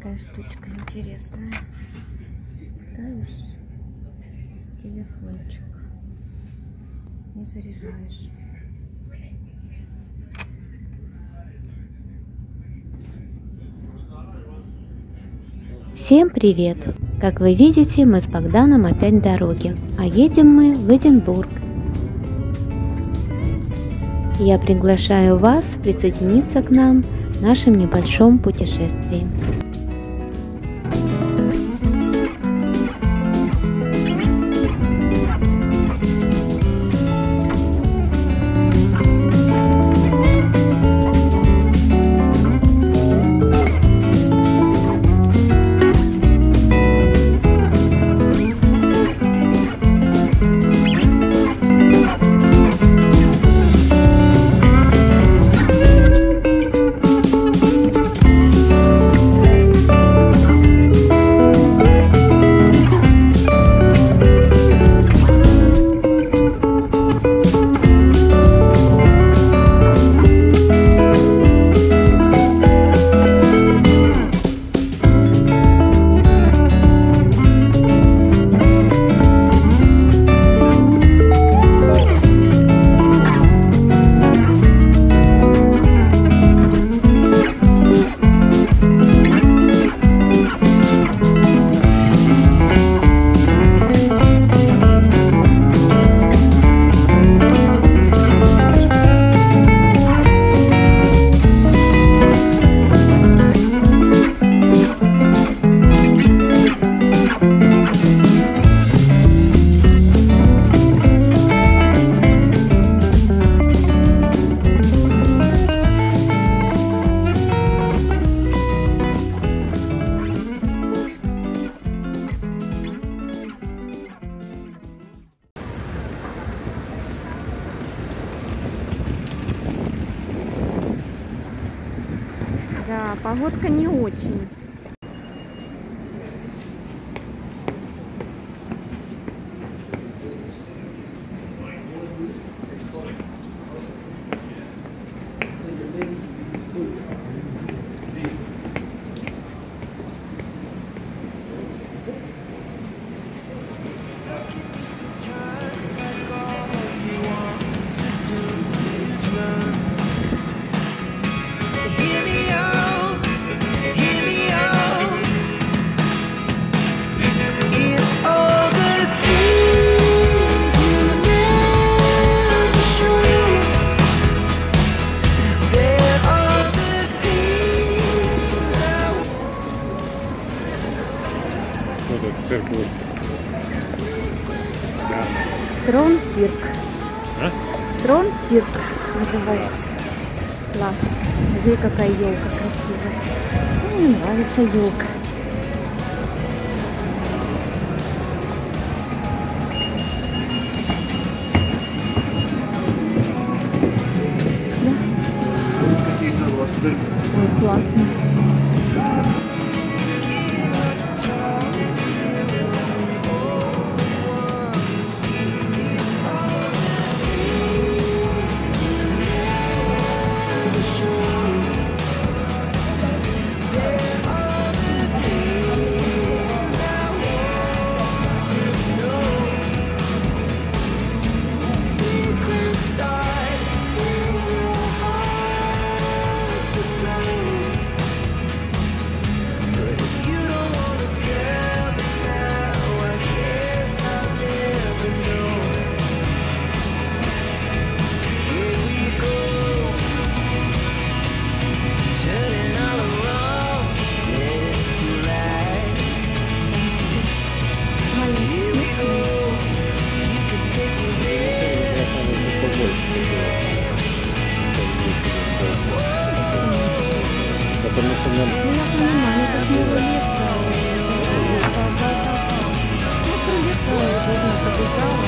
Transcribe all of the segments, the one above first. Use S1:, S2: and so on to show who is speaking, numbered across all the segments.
S1: такая штучка интересная. Ставишь телефончик и заряжаешь.
S2: Всем привет! Как вы видите, мы с Богданом опять в дороге, а едем мы в Эдинбург. Я приглашаю вас присоединиться к нам в нашем небольшом путешествии.
S1: Да, погодка не очень. Тронкирк.
S3: А?
S1: Тронкирк называется. Класс. Смотри, какая елка красивая. Мне нравится елка. Ой, классно.
S3: Потому что нам...
S1: Ну, я понимаю, это не рулетка. Ну, рулетка, видно, побежала.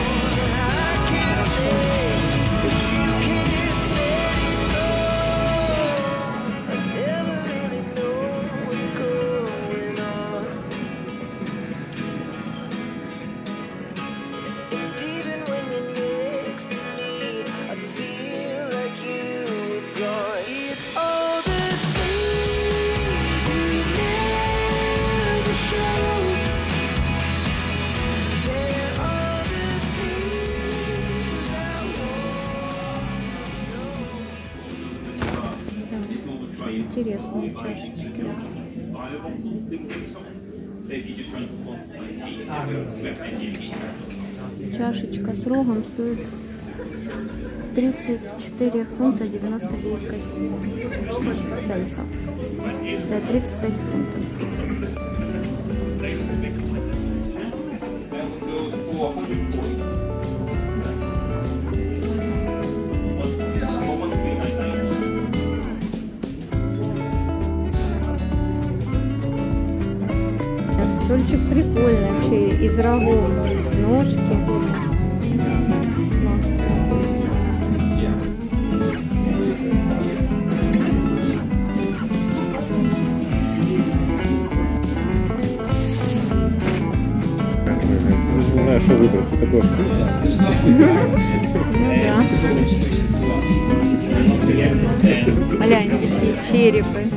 S1: Интересные чашечки. Чашечка с рогом стоит 34 фунта 99 пенсов. Стоит 35 фунтов. Стульчик прикольный вообще, из рогов, ножки.
S3: Не знаю, что выбрать, что такое.
S1: Ну да. Глянь, какие черепы.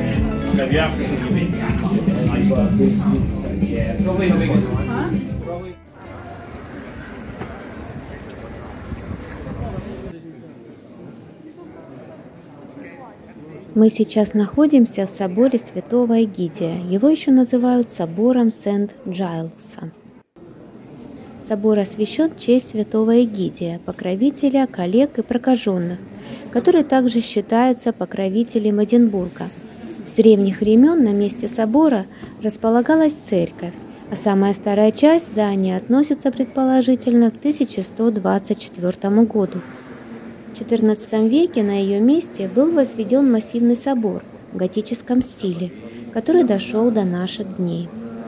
S2: Мы сейчас находимся в соборе Святого Эгидия. Его еще называют собором Сент-Джайлса. Собор освящен в честь Святого Эгидия, покровителя коллег и прокаженных, который также считается покровителем Эдинбурга. С древних времен на месте собора располагалась церковь, а самая старая часть здания относится предположительно к 1124 году. В XIV веке на ее месте был возведен массивный собор в готическом стиле, который дошел до наших дней.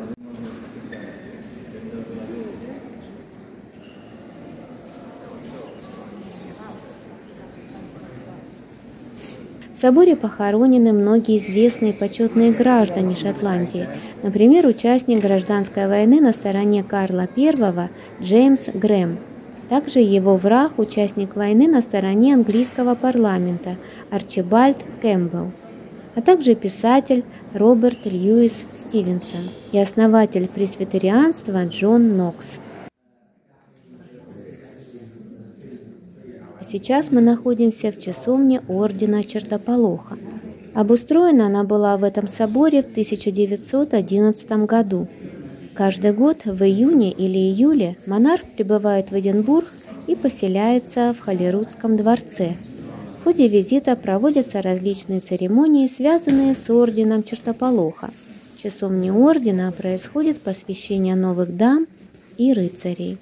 S2: В соборе похоронены многие известные и почетные граждане Шотландии, например, участник гражданской войны на стороне Карла I Джеймс Грэм. Также его враг, участник войны на стороне английского парламента Арчибальд Кэмпбелл, а также писатель Роберт Льюис Стивенсон и основатель пресвитерианства Джон Нокс. А сейчас мы находимся в часовне Ордена Чертополоха. Обустроена она была в этом соборе в 1911 году. Каждый год в июне или июле монарх прибывает в Эдинбург и поселяется в Холерудском дворце. В ходе визита проводятся различные церемонии, связанные с Орденом Чертополоха. В часовне Ордена происходит посвящение новых дам и рыцарей.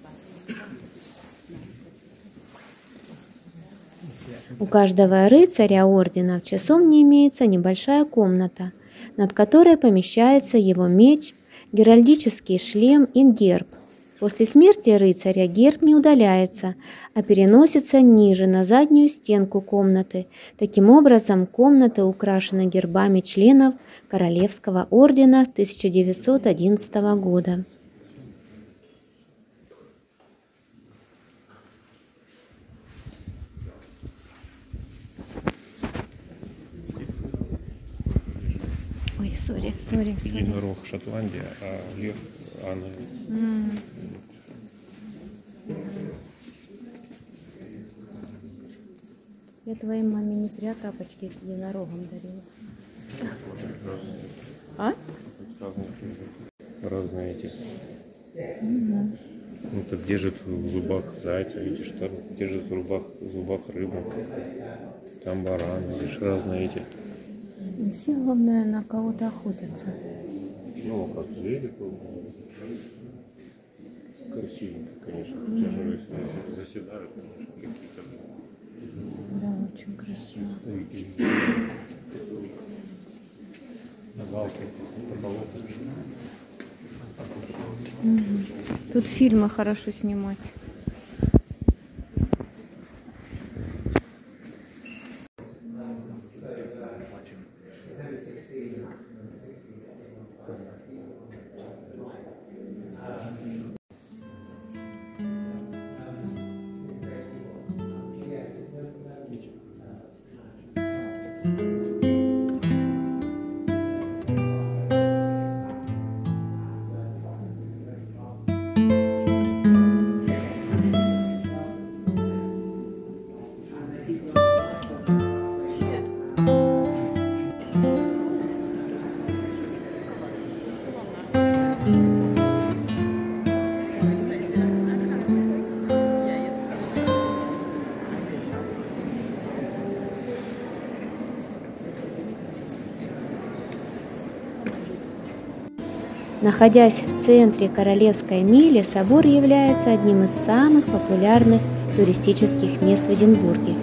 S2: У каждого рыцаря Ордена в часовне имеется небольшая комната, над которой помещается его меч, геральдический шлем и герб. После смерти рыцаря герб не удаляется, а переносится ниже, на заднюю стенку комнаты. Таким образом, комната украшена гербами членов Королевского ордена 1911 года.
S1: Ой, сори.
S3: Единорог Шотландия, а лев Англия.
S1: Я твоей маме не зря тапочки с единорогом дарила. А?
S3: Разные эти. Это держит в зубах зайца, видишь, там держит в зубах рыбу. Там баран, видишь, разные эти.
S1: Все, главное, на кого-то охотятся.
S3: Ну, как звери, красивенько, конечно. Даже если заседают, конечно, какие-то.
S1: Да, очень красиво. Тут фильмы хорошо снимать.
S2: Находясь в центре Королевской мили, собор является одним из самых популярных туристических мест в Эдинбурге.